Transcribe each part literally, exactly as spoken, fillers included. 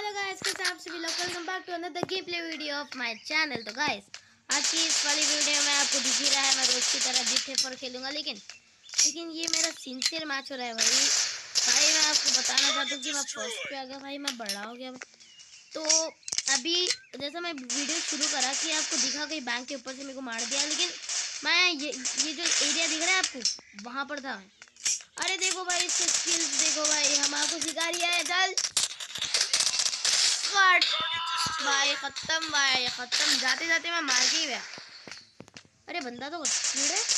Hello guys, कैसे आप सभी लोग? Welcome back to another game play video of my channel. तो गाइस, आज की इस वाली वीडियो में आपको दिख ही रहा है मैं रोज की तरह जीते पर खेलूंगा, लेकिन लेकिन ये मेरा सिंसियर मैच हो रहा है भाई। भाई मैं आपको बताना चाहता हूँ कि मैं फर्स्ट पे आ गया भाई, मैं बड़ा हो गया। तो अभी जैसा मैं वीडियो शुरू करा कि आपको दिखा कहीं बैंक के ऊपर से मेरे को मार दिया, लेकिन मैं ये ये जो एरिया दिख रहा है आपको, वहाँ पर था। अरे देखो भाई, इसके स्किल्स देखो भाई, हम आपको सिखा रही है। चल भाई, खत्म भाई, खत्म। जाते जाते मैं मार के ही गया। अरे बंदा तो स्पीड है।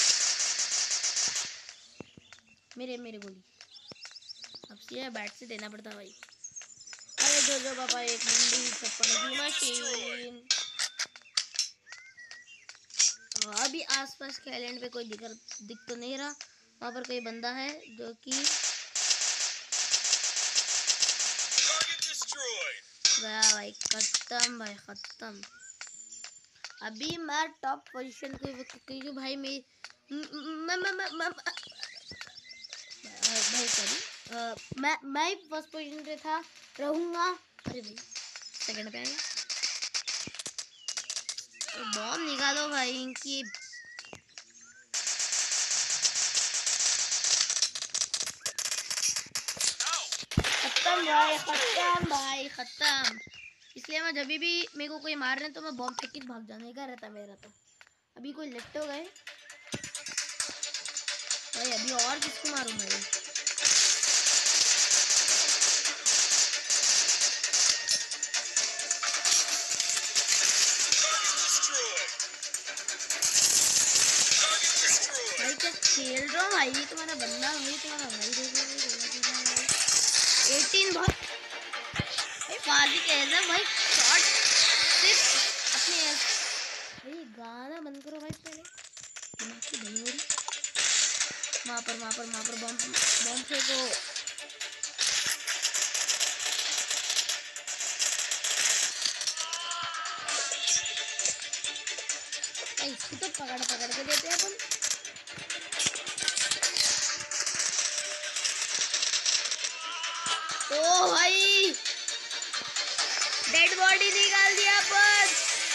मेरे मेरे गोली अब सीधा बैट से देना पड़ता भाई। अरे जो जो पापा, एक मंडी चप्पल की मशीन। अभी आसपास के आइलैंड पे कोई दिख दिख तो नहीं रहा। वहाँ पर कोई बंदा है जो कि गया भाई, खत्म भाई, खत्म। अभी मैं टॉप पोजीशन पे हूँ भाई। मैं भाई सॉरी, मैं मैं फर्स्ट पोजीशन पे था, रहूंगा। अरे भाई सेकंड पे आएगा। बॉम्ब निकालो भाई इनकी। खत्म भाई, खत्म भाई, खत्म। इसलिए मैं जब भी मेरे को कोई मार रहे तो मैं बॉम्ब फेंक के भाग जाने का रहता मेरा। तो अभी कोई लेफ्ट हो गए भाई, अभी और किसको मारूं भाई? भाई क्या खेल रहा हूँ भाई, तुम्हारा बंदा भाई, तुम्हारा भाई देखो भाई, एटीन बहुत भाई, फाजी कैसा भाई शॉट सिर्फ अपने भाई। गाना बंद करो भाई पहले, दिमाग की दही हो रही। वहाँ पर वहाँ पर वहाँ पर बम बम फेंको। इसको तो पकड़ पकड़ के देते हैं अपन। ओ भाई, डेड बॉडी निकाल दिया अपन।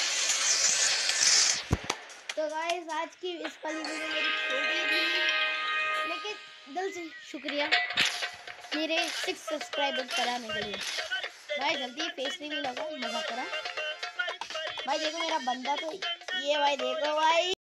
तो गाइस, आज की इस वाली वीडियो मेरी छोटी थी, लेकिन दिल से शुक्रिया मेरे सिक्स सब्सक्राइबर कराने के लिए। भाई जल्दी फेस रिवील होगा, मजा करा भाई। देखो मेरा बंदा तो ये भाई, देखो भाई।